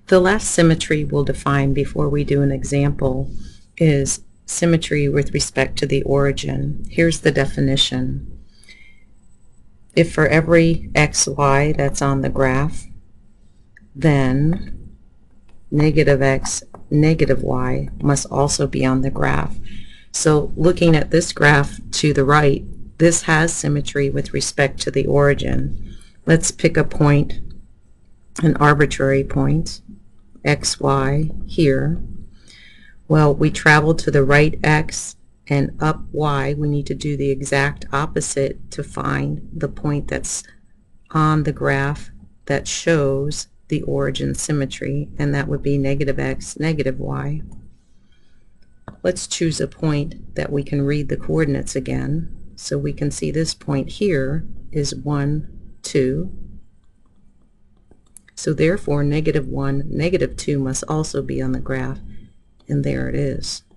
The last symmetry we'll define before we do an example is symmetry with respect to the origin. Here's the definition. If for every xy that's on the graph, then negative x, negative y must also be on the graph. So looking at this graph to the right, this has symmetry with respect to the origin. Let's pick a point, an arbitrary point, xy here. Well, we travel to the right x and up y. We need to do the exact opposite to find the point that's on the graph that shows the origin symmetry, and that would be negative x, negative y. Let's choose a point that we can read the coordinates again. So we can see this point here is 1, 2. So therefore, negative 1, negative 2 must also be on the graph, and there it is.